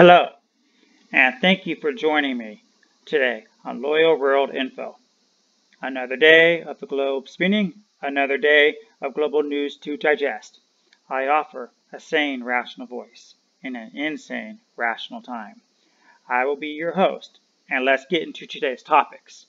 Hello, and thank you for joining me today on Loyal World Info. Another day of the globe spinning, another day of global news to digest. I offer a sane, rational voice in an insane, rational time. I will be your host, and let's get into today's topics.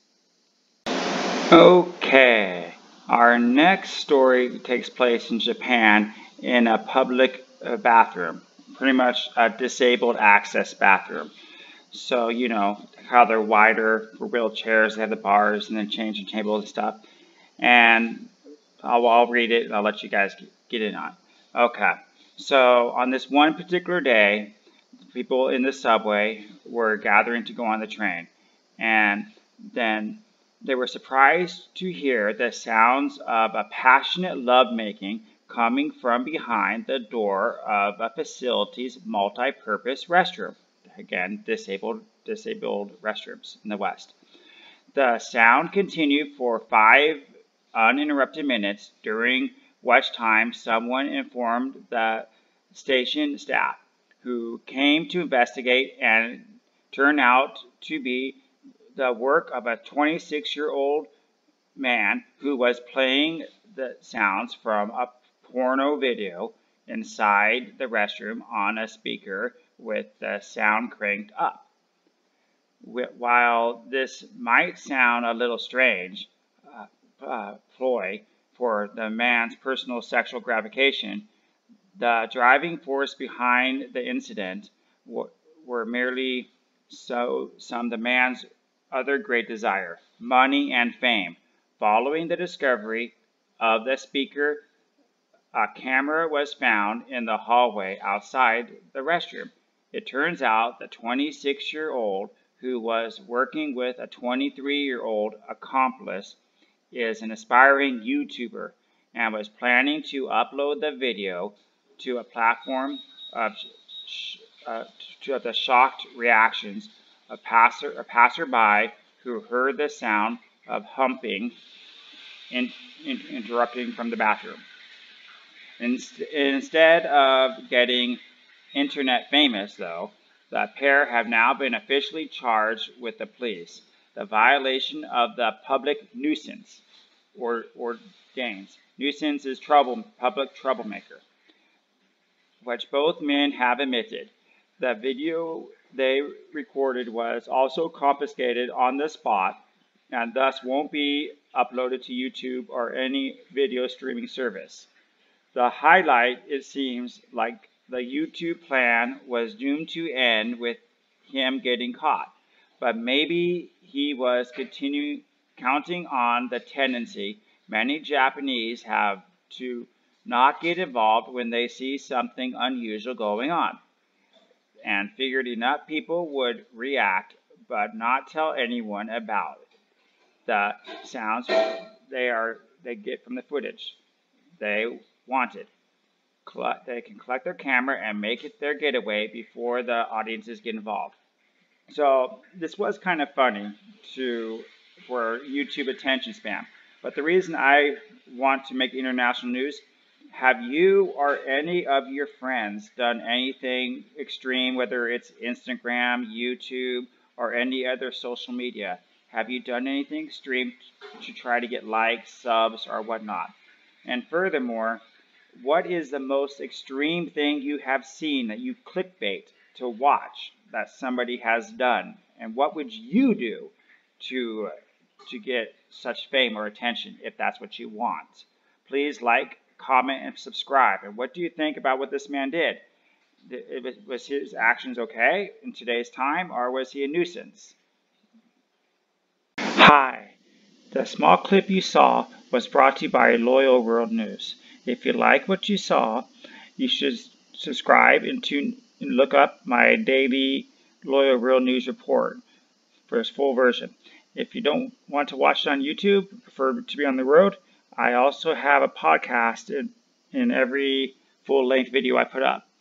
Okay, our next story takes place in Japan in a public bathroom. Pretty much a disabled access bathroom. So, you know, how they're wider for wheelchairs, they have the bars and then changing tables and stuff. And I'll read it and I'll let you guys get in on it. Okay, so on this one particular day, people in the subway were gathering to go on the train. And then they were surprised to hear the sounds of a passionate lovemaking coming from behind the door of a facility's multi-purpose restroom. Again, disabled restrooms in the West. The sound continued for 5 uninterrupted minutes, during which time someone informed the station staff, who came to investigate, and turned out to be the work of a 26-year-old man who was playing the sounds from a porno video inside the restroom on a speaker with the sound cranked up. While this might sound a little strange, ploy for the man's personal sexual gratification, the driving force behind the incident were merely the man's other great desire, money and fame. Following the discovery of the speaker, a camera was found in the hallway outside the restroom. It turns out the 26-year-old, who was working with a 23-year-old accomplice, is an aspiring YouTuber and was planning to upload the video to a platform to the shocked reactions of a passerby who heard the sound of humping interrupting from the bathroom. Instead of getting internet famous, though, the pair have now been officially charged with the police. The violation of the public nuisance ordains. Nuisance is public troublemaker, which both men have admitted. The video they recorded was also confiscated on the spot and thus won't be uploaded to YouTube or any video streaming service. The highlight, it seems like the YouTube plan was doomed to end with him getting caught, but maybe he was counting on the tendency many Japanese have to not get involved when they see something unusual going on, and figured enough people would react but not tell anyone about the sounds they get from the footage they wanted. They can collect their camera and make it their getaway before the audiences get involved. So this was kind of funny for YouTube attention span. But the reason I want to make international news, have you or any of your friends done anything extreme, whether it's Instagram, YouTube, or any other social media? Have you done anything extreme to try to get likes, subs, or whatnot? And furthermore, what is the most extreme thing you have seen that you clickbait to watch that somebody has done? And what would you do to get such fame or attention if that's what you want? Please like, comment, and subscribe. And what do you think about what this man did? Was his actions okay in today's time, or was he a nuisance? Hi. The small clip you saw was brought to you by Loyal World News. If you like what you saw, you should subscribe and look up my daily Loyal World News report for its full version. If you don't want to watch it on YouTube, prefer to be on the road, I also have a podcast in every full-length video I put up.